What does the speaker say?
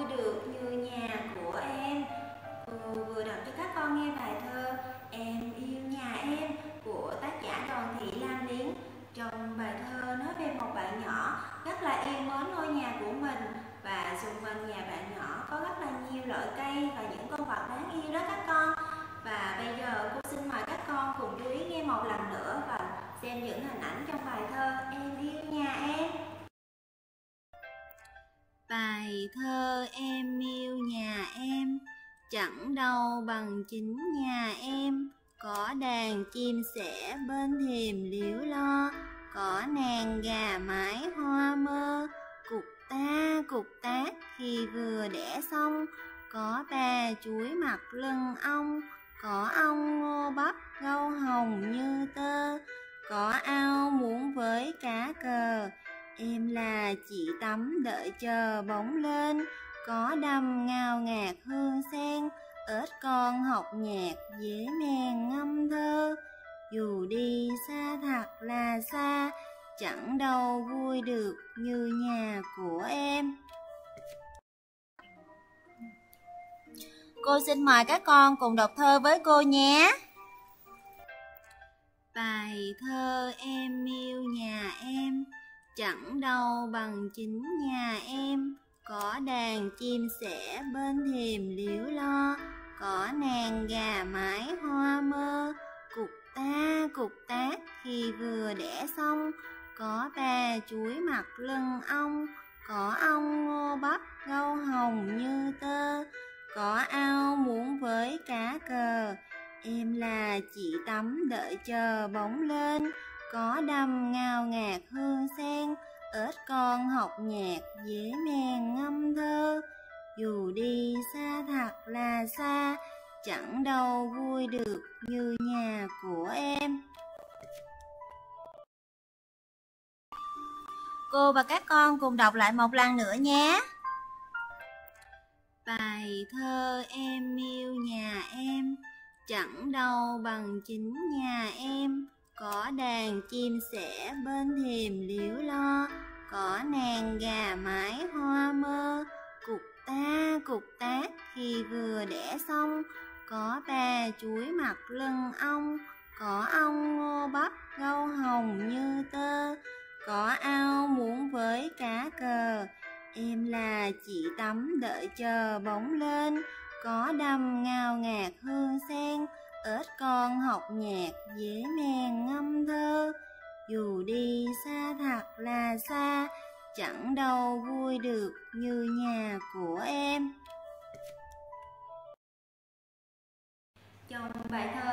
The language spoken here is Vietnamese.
được như nhà của em. Cô vừa đọc cho các con nghe bài thơ Em yêu nhà em của tác giả Đoàn Thị Lam Liến. Trong bài thơ nói về một bạn nhỏ rất là yêu mến ngôi nhà của mình, và xung quanh nhà bạn nhỏ có rất là nhiều loại cây và những con vật đáng yêu đó các con. Và bây giờ cô xin mời các con cùng chú ý nghe một lần nữa và xem những hình ảnh trong bài thơ Em yêu nhà em. Bài thơ Em yêu nhà em chẳng đâu bằng chính nhà em. Có đàn chim sẻ bên thềm liễu lo, có nàng gà mái hoa mơ. Cục tác khi vừa đẻ xong, có bà chuối mặt lưng ong. Có ong ngô bắp gâu hồng như tơ, có ao muỗng với cá cờ. Em là chị tắm đợi chờ bóng lên, có đầm ngào ngạt hương sen. Ếch con học nhạc dễ mèn ngâm thơ, dù đi xa thật là xa, chẳng đâu vui được như nhà của em. Cô xin mời các con cùng đọc thơ với cô nhé. Bài thơ Em yêu nhà em chẳng đâu bằng chính nhà em. Có đàn chim sẻ bên thềm liễu lo, có nàng gà mái hoa mơ. Cục tác khi vừa đẻ xong, có bà chuối mặt lưng ong. Có ong ngô bắp gâu hồng như tơ, có ao muỗng với cá cờ. Em là chị tắm đợi chờ bóng lên, có đầm ngào ngạt hương sen. Ếch con học nhạc dễ mèn ngâm thơ, dù đi xa thật là xa, chẳng đâu vui được như nhà của em. Cô và các con cùng đọc lại một lần nữa nhé. Bài thơ Em yêu nhà em chẳng đâu bằng chính nhà em. Có đàn chim sẻ bên thềm liễu lo, có nàng gà mái hoa mơ. Cục tác khi vừa đẻ xong, có bà chuối mặt lưng ong. Có ong ngô bắp gâu hồng như tơ, có ao muỗng với cá cờ. Em là chị tắm đợi chờ bóng lên, có đầm ngào ngạt hương sen. Ếch con học nhạc dễ mèn ngâm thơ, dù đi xa thật là xa, chẳng đâu vui được như nhà của em. Trong bài thơ